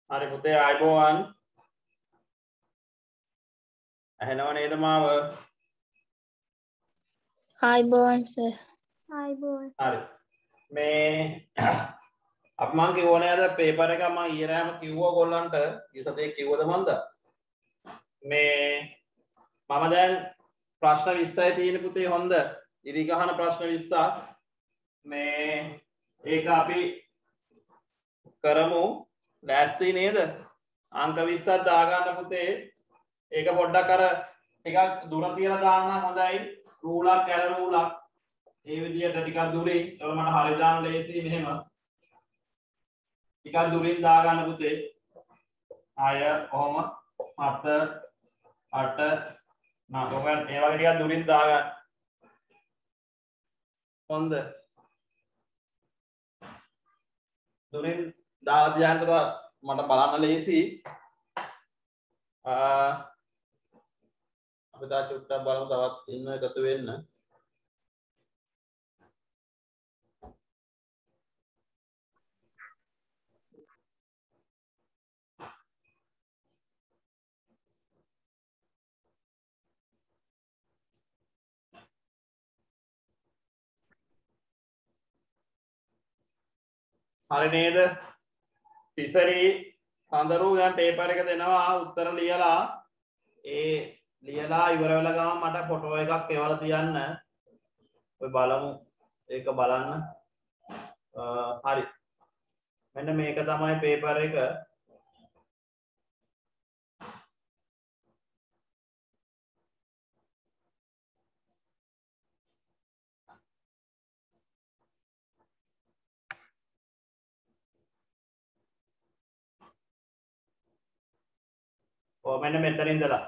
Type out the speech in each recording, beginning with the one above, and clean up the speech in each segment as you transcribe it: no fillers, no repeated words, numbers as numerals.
හරි පුතේ ආයිබෝවන්. ඇහෙනව නේද මාව? ආයිබෝවන් සර්. ආයිබෝවන්. හරි. මේ අප මං කිව්වනේ අද පේපර් එක මං ඊයේ රෑම කිව්වා ඔයගොල්ලන්ට. ඊ සතියේ කිව්වද මන්ද? මේ මම දැන් ප්‍රශ්න 20යි තියෙන පුතේ හොඳ. ඉරි ගහන ප්‍රශ්න 20ක්. මේ ඒක අපි කරමු. ලෑස්ති නේද? අංක 20ක් දාගන්න පුතේ. ඒක පොඩ්ඩක් අර ටිකක් දුර තියලා දාන්න හොඳයි. රූලක් කැල රූලක්. ඒ විදිහට ටිකක් දුරින්. ඒක මට හරිය දාන්න ලේසි මෙහෙම. ටිකක් දුරින් දාගන්න පුතේ. 6 කොහොම 7 8 9 ඒ වගේ ටිකක් දුරින් දාගන්න. හොඳ. දුරින් දාලා තියන්නතර මට බලන්න ලේසි. අපි තා චුට්ටක් බලමු තවත් ඉන්න එකතු වෙන්න. හරි නේද? තිසරි සඳරු දැන් පේපර් එක දෙනවා උත්තර ලියලා ඒ ලියලා ඉවර වෙලා ගමන් මට ෆොටෝ එකක් එවලා තියන්න. ඔය බලමු ඒක බලන්න. හරි. මෙන්න මේක තමයි පේපර් එක. මෙන්න මෙතන ඉඳලා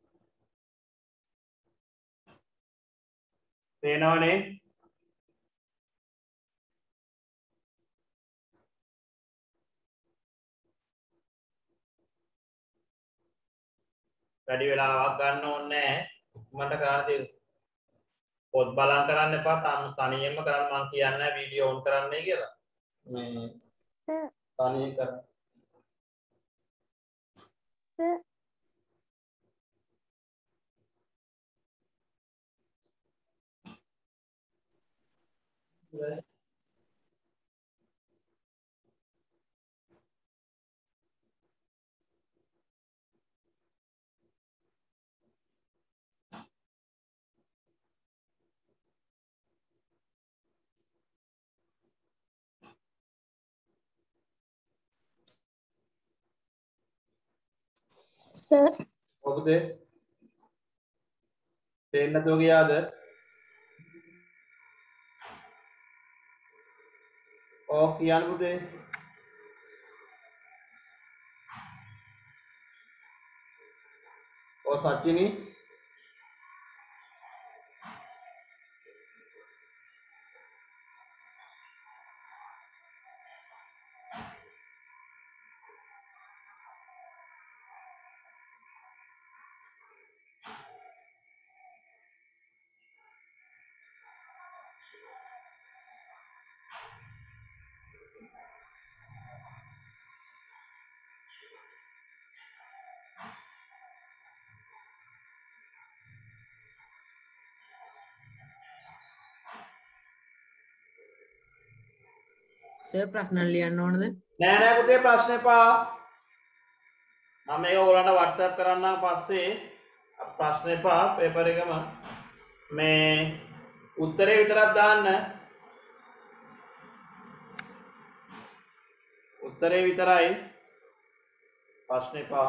පේනවනේ වැඩි වෙලාවක් ගන්න ඕනේ නැහැ මට කරන්න තියෙන පොත් බලන් කරන්න එපා තනියෙන්ම කරන්න මම කියන්නේ වීඩියෝ ඔන් කරන්නයි කියලා මේ තනියෙන් කරන්න සර් ඔබද තේන්න නැතුව ගියාද කියන්න පුතේ සච්චිනි සර් ප්‍රශ්න ලියන්න ඕනද? නෑ පුතේ ප්‍රශ්න එපා මම මේක ඔයාලට WhatsApp කරන්නම් පස්සේ ප්‍රශ්න එපා පේපර් එකම මේ උත්තරේ විතරක් දාන්න උත්තරේ විතරයි ප්‍රශ්න එපා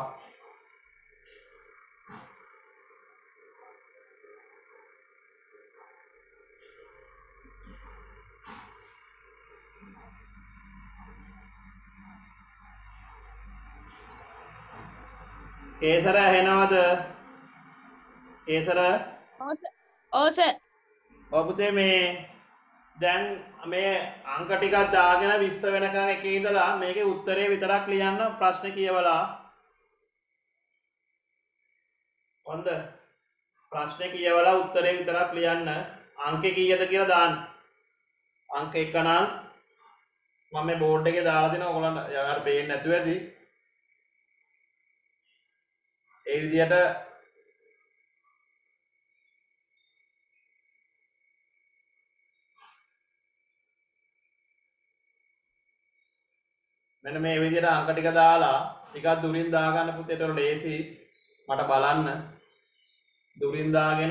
කේසර ඇහෙනවද කේසර ඔව් සර්. ඔව් පුතේ මේ දැන් මේ අංක ටිකක් දාගෙන 20 වෙනකන් එකේ ඉඳලා මේකේ උත්තරේ විතරක් ලියන්න ප්‍රශ්න කියවලා හොඳ ප්‍රශ්නේ කියවලා උත්තරේ විතරක් ලියන්න අංකේ කීයද කියලා දාන්න අංක 1 නම් මම මේ බෝඩ් එකේ දාලා දෙනවා ඔයගොල්ලන්ට යාර පේන්නේ නැතුව ඇති ඒ විදිහට මෙන්න මේ විදිහට අංක ටික දාලා ටිකක් දුරින් දාගන්න පුතේ. ඒතකොට ලේසි මට බලන්න. දුරින් දාගෙන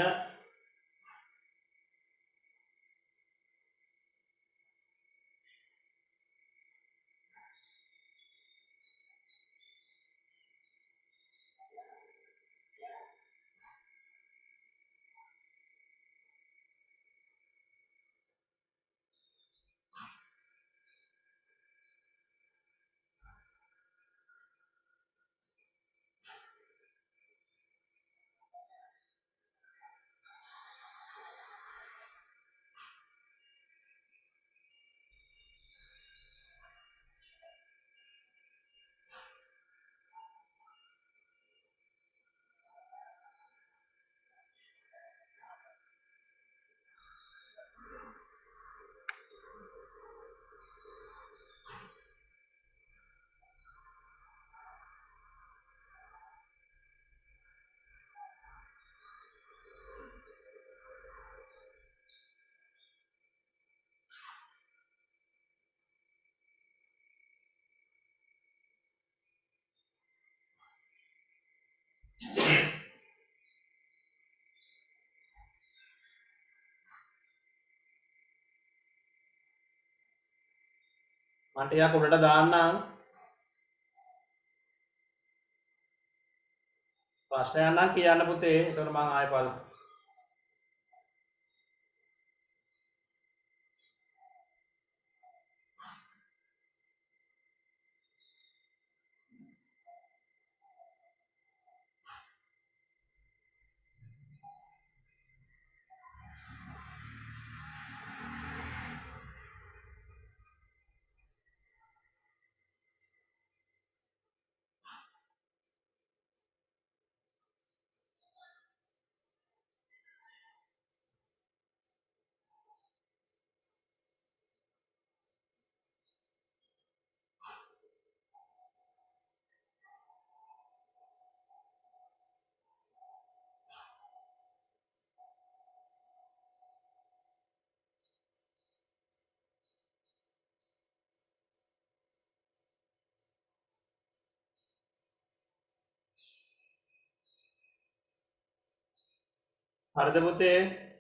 මම ටිකක් උඩට දාන්නම්. ප්‍රශ්නයක් නම් කියන්න පුතේ. එතකොට මම ආයෙ බලමු. හරිද පුතේ?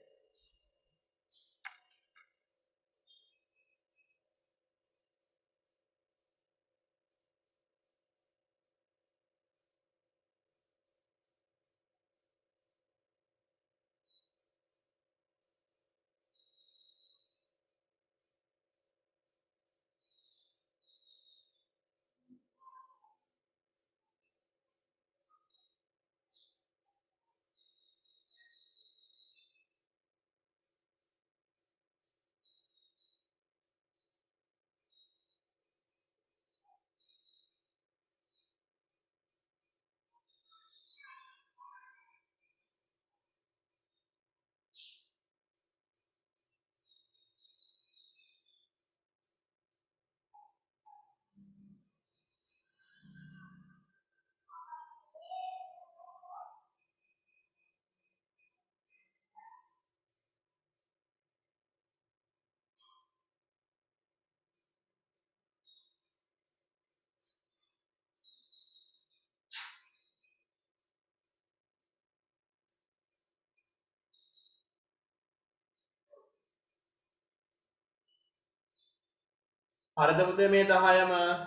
හරිද පුතේ මේ 10ම?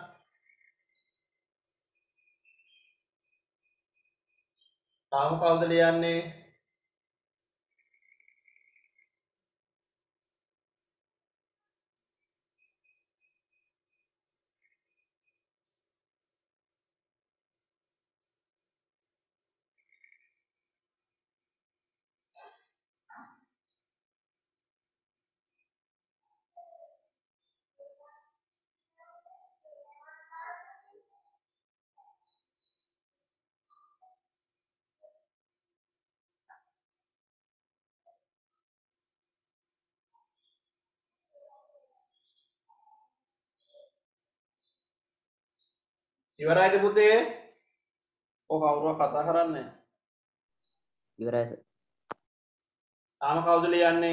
තාම කවුද ලියන්නේ? ඉවරයිද පුතේ? ඔය කවුරුවක් කතා කරන්නේ? ඉවරයි සර්. තාම කවුද ලියන්නේ?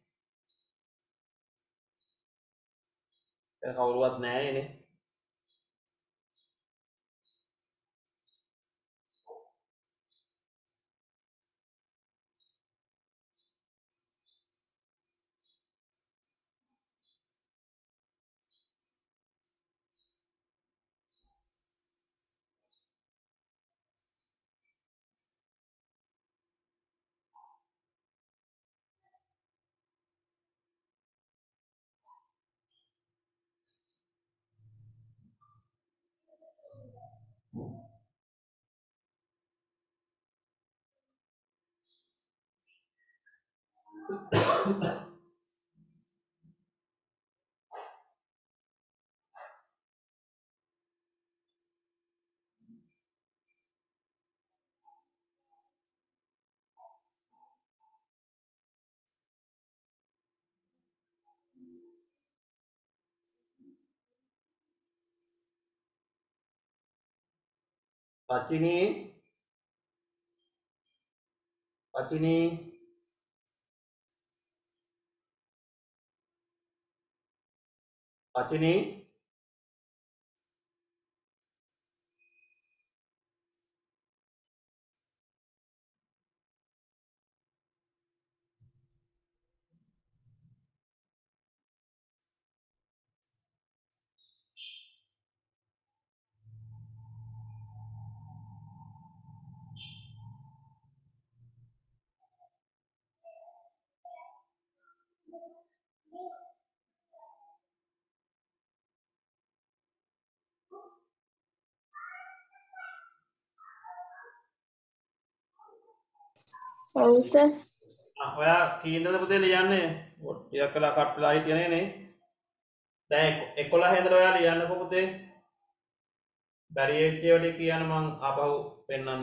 දැන් කවුරුවත් නැහැ නේ. පචිනි පචිනි පචිනි ඔව් සර්. ඔයා කීයටද පුතේ ලියන්නේ? ටිකක් කළා කට් වෙලා හිටියනේ නේ. දැන් 11 ඉඳලා ඔයා ලියන්නකෝ පුතේ. බැරි වෙච්ච ඒවා ටික කියන්න මං ආපහු පෙන්නන්නම්.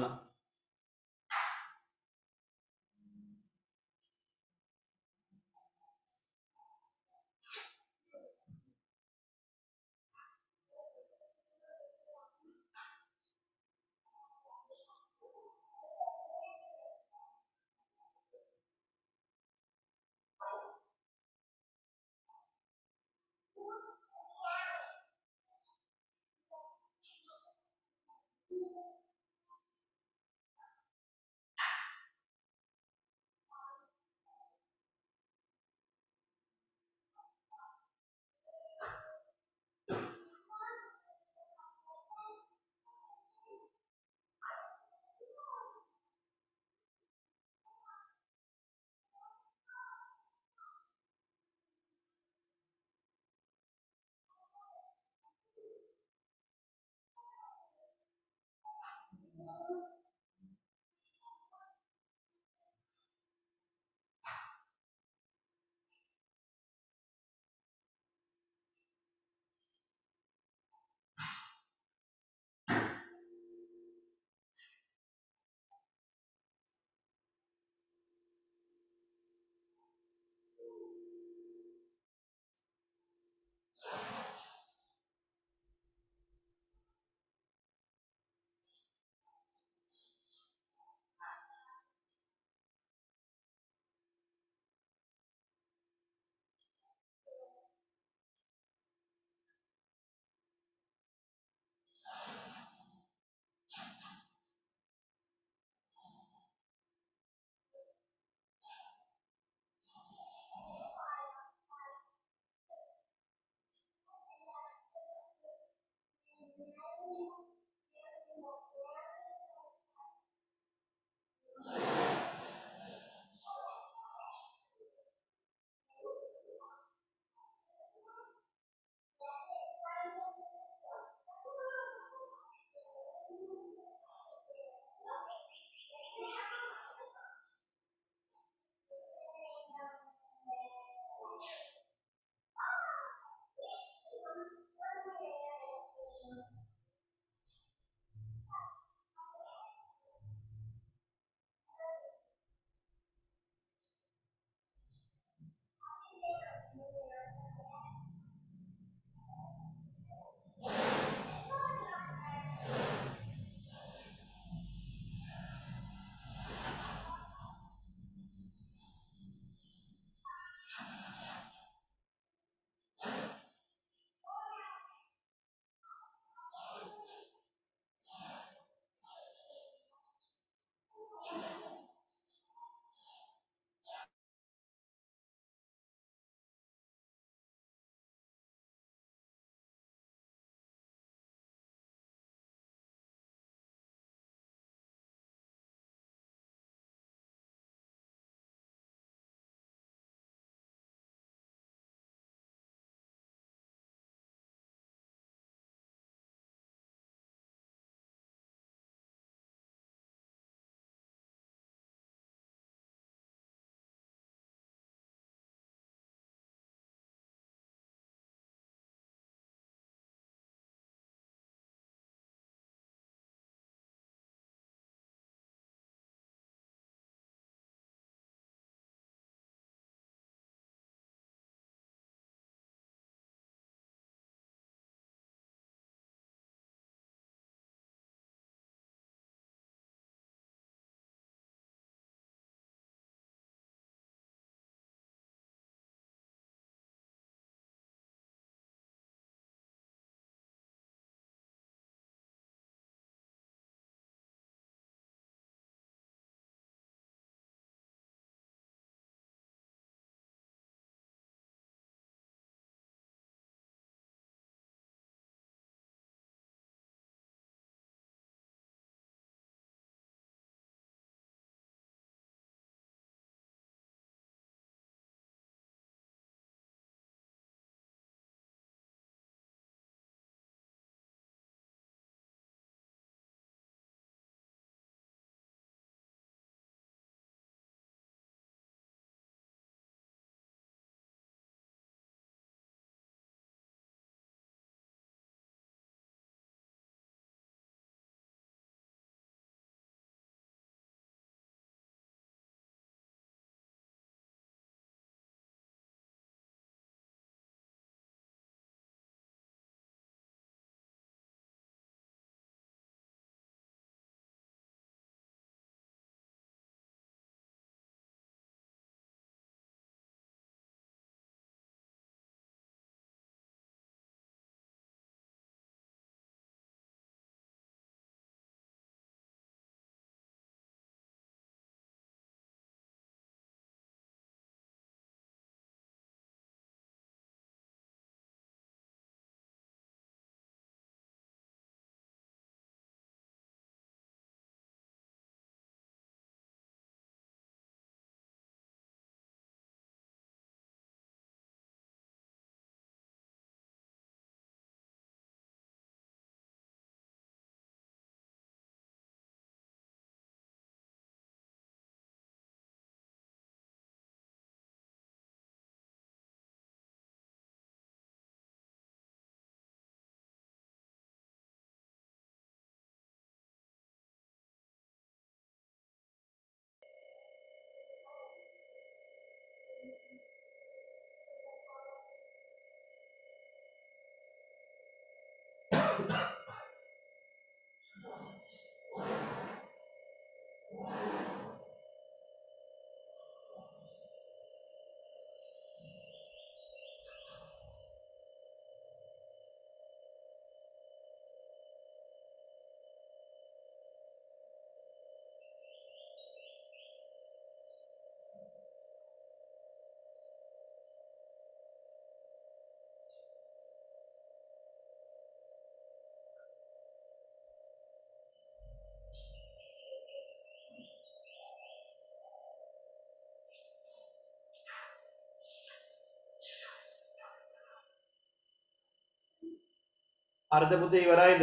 හරිද පුතේ ඉවරයිද?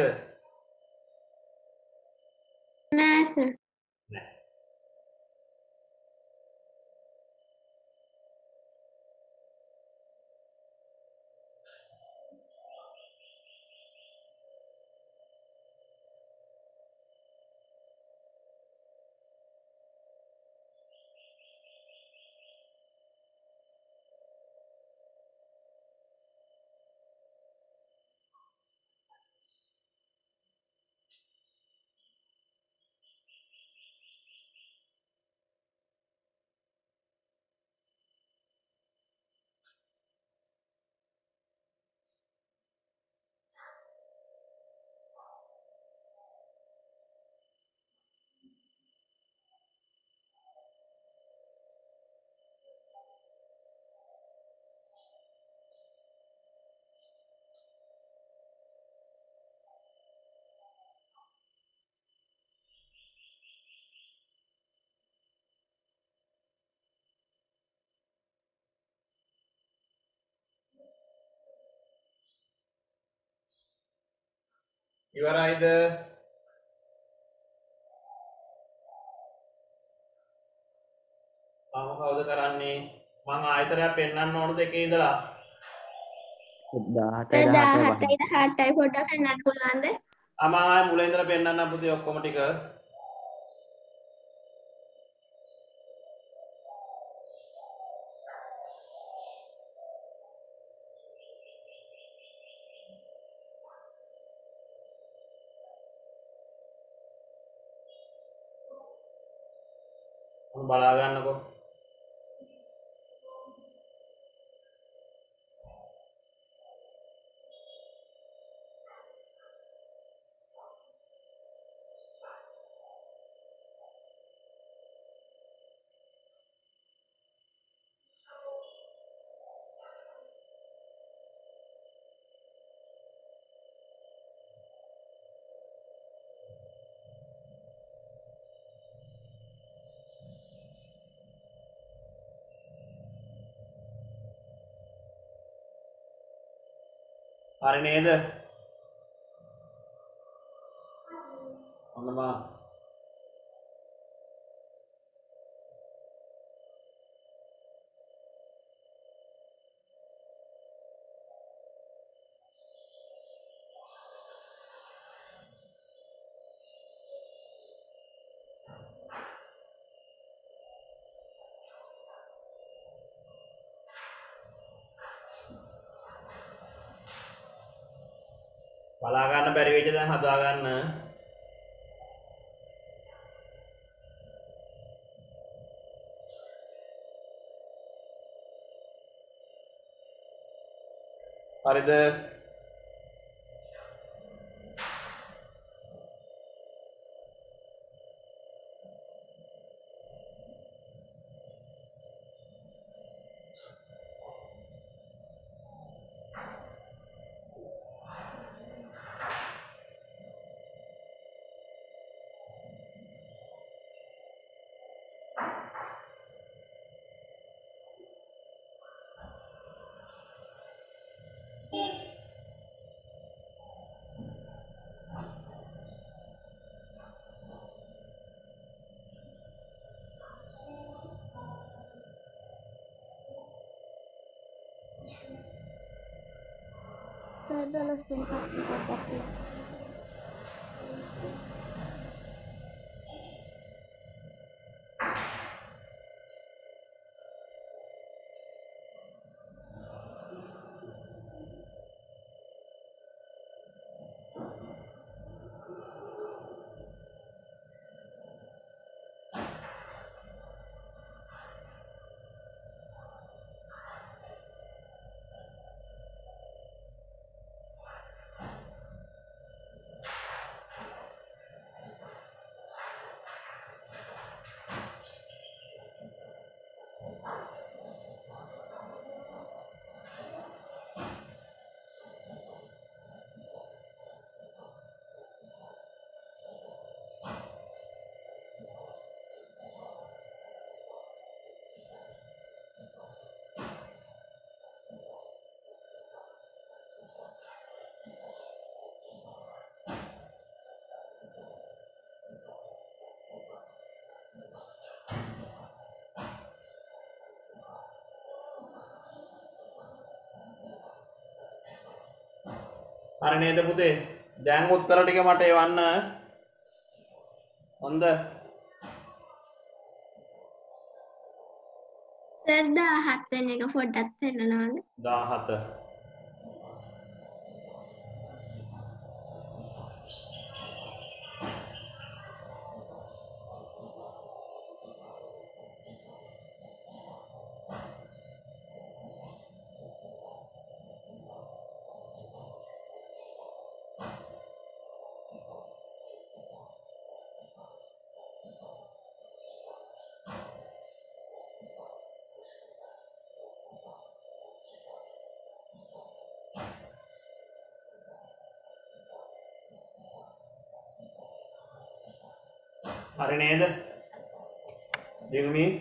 නෑ සර්. නෑ. ඉවරයිද? මම කවුද කරන්නේ? මං ආයතරයක් පෙන්වන්න ඕනද එකේ ඉඳලා? 17යි 18යි පොඩ්ඩක් පෙන්නන්න පුළුවන්ද? මම ආයෙ මුල ඉඳලා පෙන්වන්නම් පුතේ ඔක්කොම ටික. මම බලා ගන්නකො. හරි නේද? ඔන්න මම බලා ගන්න බැරි වෙච්ච දැන් හදා ගන්න. හරිද? සර් 12 වෙනි ප්‍රශ්නේ පොඩ්ඩක් කියන්න. හරි නේද පුතේ? දැන් උත්තර ටික මට එවන්න. හොඳ. සර් 17 වෙනි එක පොඩ්ඩක් පෙන්නනවද? 17. හරි නේද? දිනුමි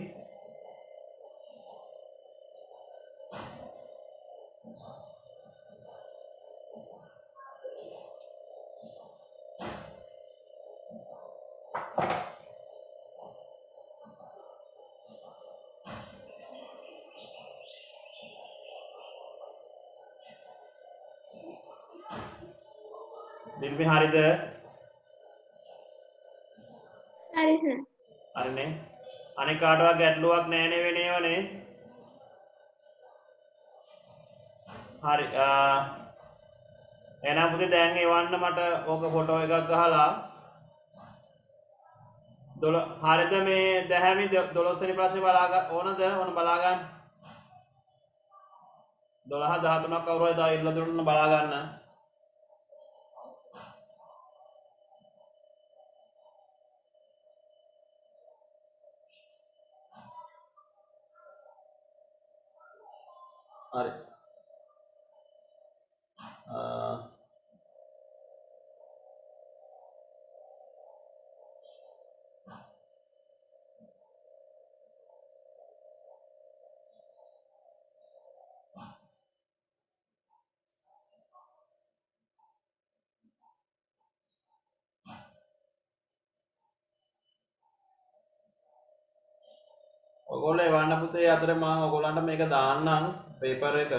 දිනුමි හරිද? හරි සර්. හරිනේ. අනික කාටවත් ගැටලුවක් නැහැ නේ වෙනේවනේ. හරි. එහෙනම් පුතේ දැන් එවන්න මට ඕක ෆොටෝ එකක් ගහලා. හරිද මේ දැහැමි 12 වෙනි ප්‍රශ්නේ බලා ගන්න ඕනද? ඕන බලා ගන්න. 12 13ක් කවුරු හරි දාලා ඉල්ල දුන්න බලා ගන්න. හරි. ඔයගොල්ලෝ එවන්න පුතේ අතර මම ඔයගොල්ලන්ට මේක දාන්නම් පේපර් එක.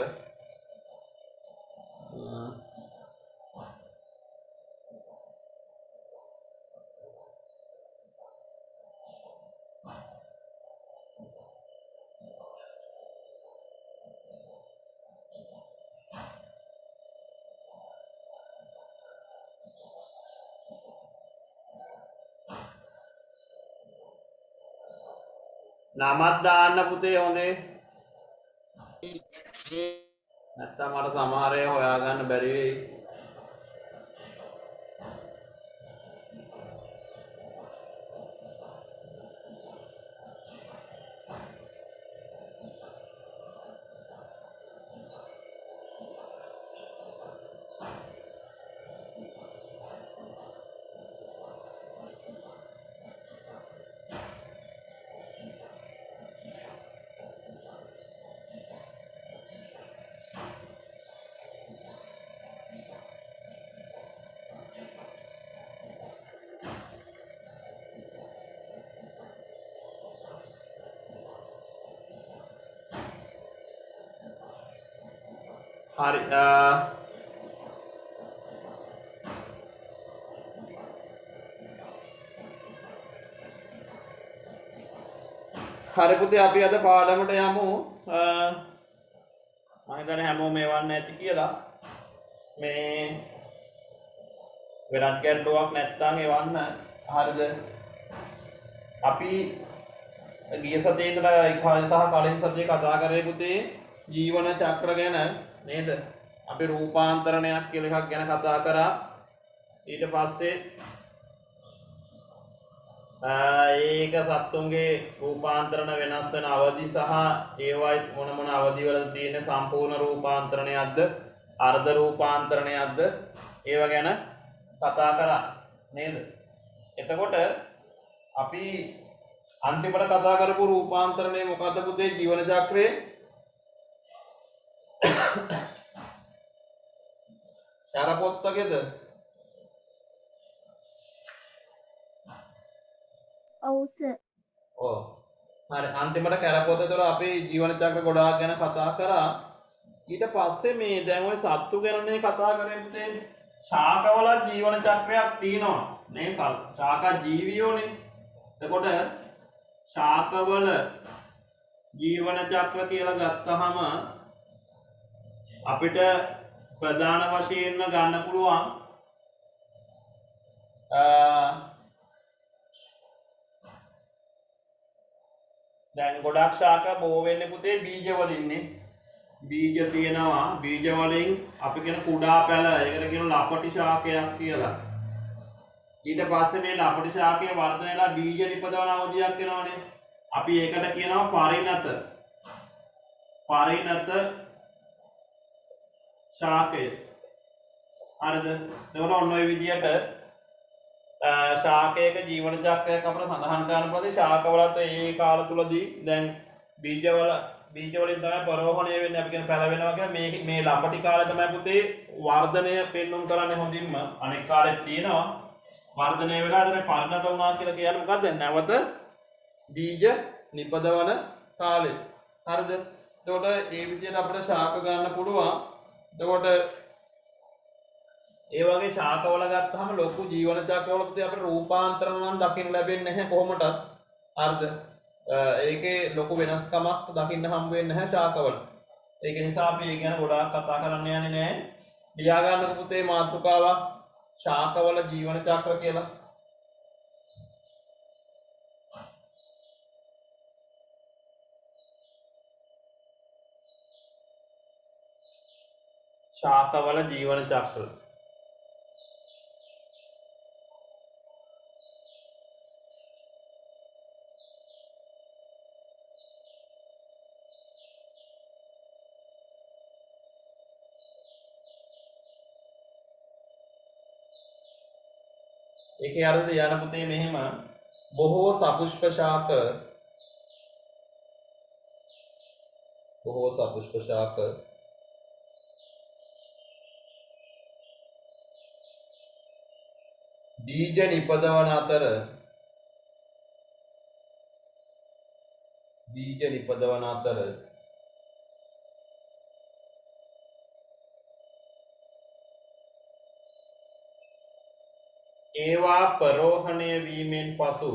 නමක් දාන්න පුතේ හොඳේ. නැත්තම් මට සමහර ඒවා හොයාගන්න බැරි වෙයි. හරි හරි පුතේ අපි අද පාඩමට යමු. මම හිතන්නේ හැමෝම එවන්න ඇති කියලා. මේ වෙනත් ගැටලුවක් නැත්නම් එවන්න. හරිද? අපි ගිය සතියේ ඉඳලා සහ කලින් සතියේ කතා කරේ පුතේ ජීවන චක්‍ර ගැන නේද? අපි රූපාන්තරණයක් කියලා එකක් ගැන කතා කරා. ඊට පස්සේ ඒක සත්තුන්ගේ රූපාන්තරණ වෙනස් වෙන අවදි සහ ඒවයි මොන මොන අවදි වල තියෙන සම්පූර්ණ රූපාන්තරණයක්ද අර්ධ රූපාන්තරණයක්ද ඒව ගැන කතා කරා නේද? එතකොට අපි අන්තිමට කතා කරපු රූපාන්තරණය මොකද්ද පුතේ? ජීවන චක්‍රයේ ශරපොත්තකේද? ඔව් සර්. ඔව්. හරි අන්තිමට කැරපොත තුළ අපි ජීවන චක්‍ර ගොඩාක් ගැන කතා කරා. ඊට පස්සේ මේ දැන් ওই සත්තු ගැනනේ කතා කරන්නේ පුතේ. ශාකවල ජීවන චක්‍රයක් තියෙනවා. නේ ශාක ජීවියෝනේ. එතකොට ශාකවල ජීවන චක්‍ර කියලා ගත්තහම අපිට ප්‍රධාන වශයෙන්ම ගන්න පුළුවන් දැන් ගොඩක් ශාක බෝ වෙන්නේ පුතේ බීජ වලින්නේ. බීජ තියෙනවා. බීජ වලින් අපි කියන කුඩා පැල ඒකට කියන ලපටි ශාකයක් කියලා. ඊට පස්සේ මේ ලපටි ශාකයේ වර්ධනය වෙලා බීජ නිපදවන අවධියක් එනවනේ. අපි ඒකට කියනවා පරිණත ශාකය. හරිද? එතකොට ඔන්න ඔය විදියට ශාකයක ජීවන චක්‍රයක් අපිට සඳහන් කරන්න පුළුවන්. ශාකවලත් ඒ කාල තුලදී දැන් බීජ වලින් තමයි පරෝහණය වෙන්නේ. අපි කියන පැල වෙනවා කියලා මේ ලපටි කාලේ තමයි පුතේ වර්ධනය පෙන්වුම් කරන්නේ හොඳින්ම. අනෙක් කාලෙත් තියෙනවා වර්ධනය වෙලා තමයි පරිණත වුණා කියලා කියන්නේ මොකද්ද? නැවත බීජ නිපදවන කාලේ. හරිද? එතකොට ඒ විදිහට අපිට ශාක ගන්න පුළුවන්. එතකොට ඒ වගේ ශාකවල ගත්තාම ලොකු ජීවන චක්‍රවලදී අපිට රූපාන්තරණ නම් දකින්න ලැබෙන්නේ නැහැ කොහොමදත්. හරිද? ඒකේ ලොකු වෙනස්කමක් දකින්න හම්බ වෙන්නේ නැහැ ශාකවල. ඒක නිසා අපි ඒ ගැන ගොඩාක් කතා කරන්න යන්නේ නැහැ. ලියා ගන්න පුතේ මාතෘකාවක් ශාකවල ජීවන චක්‍ර කියලා. ශාකවල ජීවන චක්‍ර. ඒකේ අර්ථය යන පුතේ මෙහෙම බොහෝ සපුෂ්ප ශාක බීජ නිපදවන අතර ඒවා පරෝහණය වීමෙන් පසු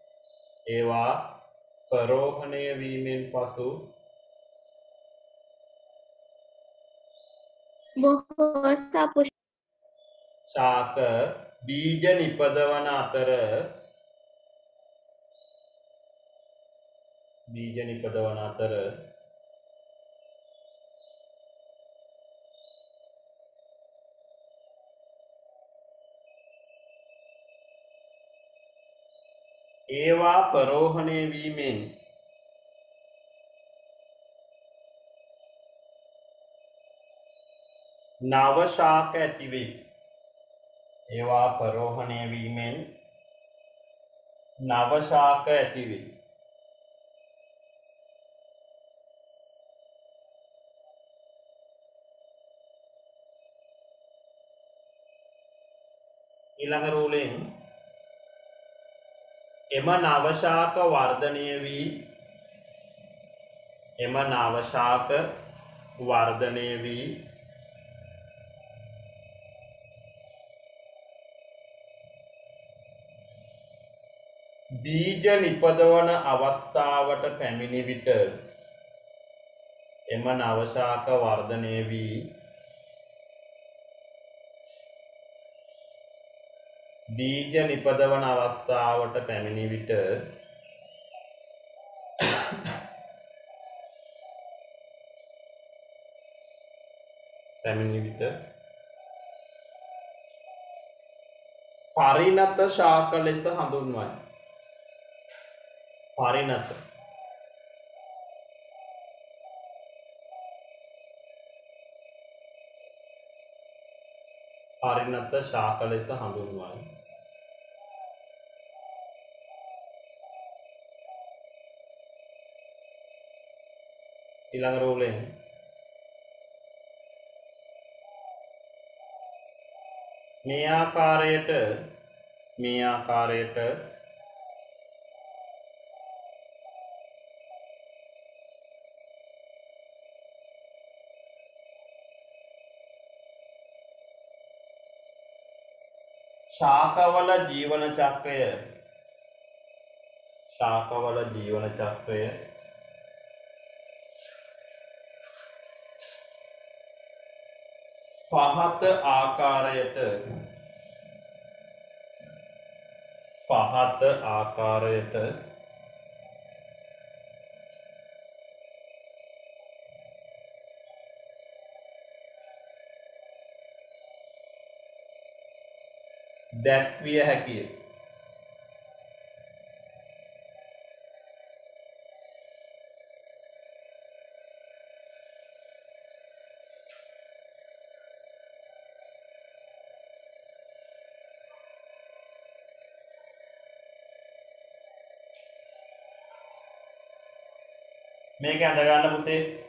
බොහෝ සපුෂ්ප ශාක බීජ නිපදවන අතර ඒවා පරෝහණය වීමෙන් නව ශාක ඇතිවේ. ඊළඟ රූලෙන් එම නව ශාක වර්ධනය වී බීජ නිපදවන අවස්ථාවට පැමිණි විට පරිණත ශාක ලෙස හඳුන්වයි. පරිණත පරිණත ශාක ලෙස හඳුන්වයි. ඊළඟ රූලෙන් මේ ආකාරයට ශාකවල ජීවන චක්‍රය පහත ආකාරයට දැක්විය හැකිය. මේක අඳ ගන්න පුතේ.